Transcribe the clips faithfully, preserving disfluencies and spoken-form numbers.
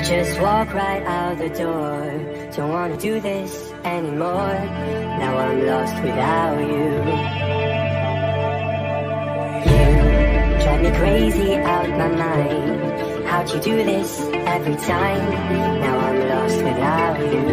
just walk right out the door. Don't wanna do this anymore. Now I'm lost without you. You drive me crazy out my mind. How'd you do this every time? Now I'm lost without you.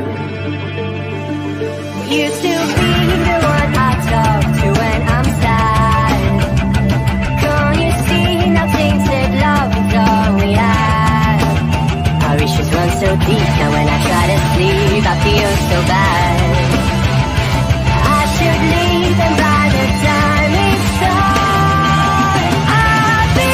Used to be the one I talk to when I'm sad. Can't you see now tainted love is all we have? Our issues run so deep, now when I try to sleep I feel so bad. I should leave and by the time it's done I'll be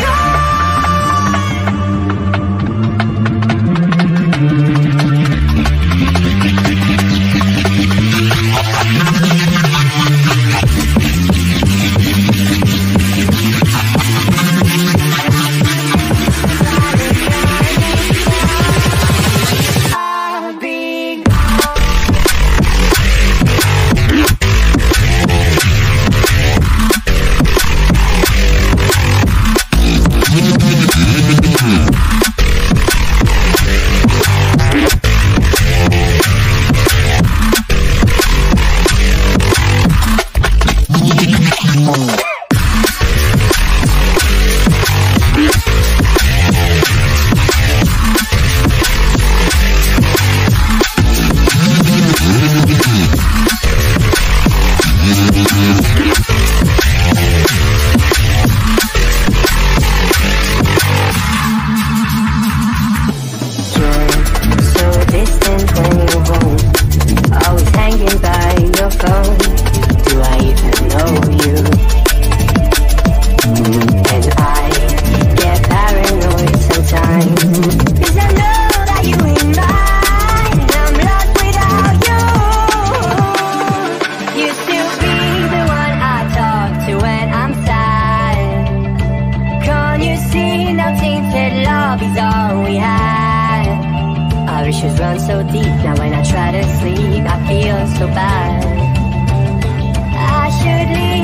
run so deep, now when I try to sleep I feel so bad. I should leave